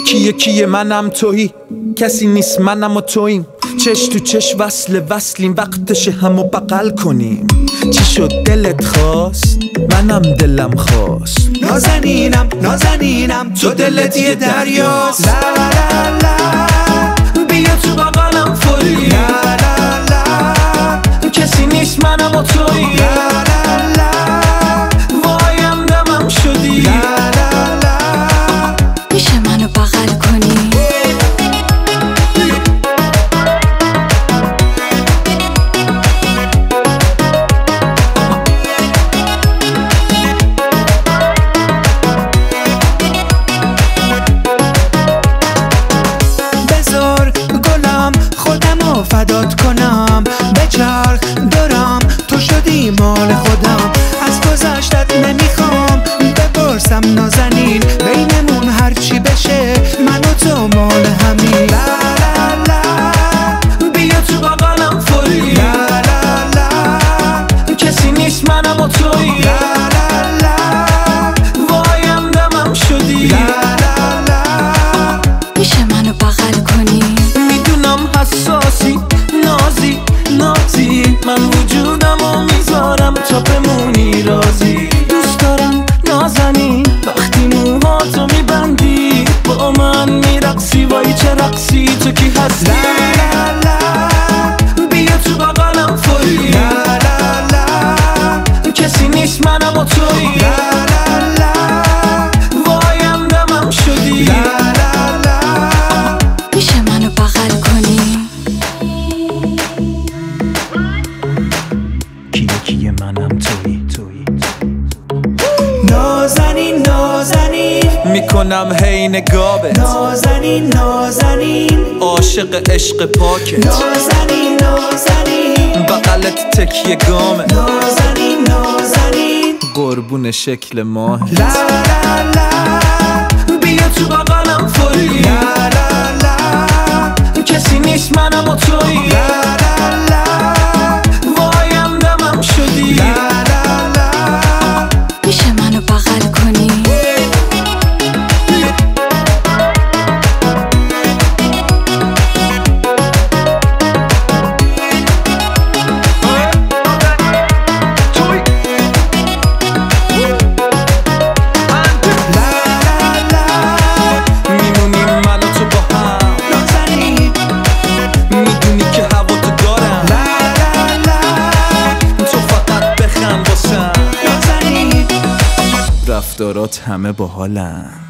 کیه منم تویی، کسی نیست منم و توییم، چش تو چش وصلیم، وقتش همو بغل کنیم. چی شد دلت خواست؟ منم دلم خواست. نازنینم تو دلت یه دریاست. لا لا لا بیا تو بغلم فوری. لا لا لا کسی نیست منم و تویی. لا لا لا وایم دمم شدی. لا لا لا میشه منو بغل کنی؟ فدات کنم بچرخ دارم، تو شدی مال خودم، از گذشتت نمیخوام بپرسم نازنین، بینمون هرچی بشه من و تو مال همین. لا لا لا بیا تو بغلم فوری. لا لا لا کسی نیست منم و تویی. لا لا لا وایم دمم شدی. لا لا لا میشه منو بغل کنی؟ میدونم حساسی، نازی من وجودمو میذارم تا بمونی راضی. دوست دارم نازنین وقتی موهاتو میبندی، با من میرقصی، وای چه رقصی، تو کی هستی؟ لا لا لا بیا تو بغلم فوری. لا لا لا کسی نیست منم و تویی. لا لا لا وایم دمم شدی. لا لا لا میشه منو بغل کنی؟ کیه منم تویی. نازنین میکنم هی نگابت، نازنین عاشق عشق پاکت، نازنین بغلت تکیه گامت، نازنین قربون شکل ماه. لا لا لا بیا تو بغلم فوری. لا لا لا کسی نیست منم و تویی. لا لا لا وایم دمم شدی. لا لا لا میشه منو بغل کنی؟ رفتارات همه باحالن.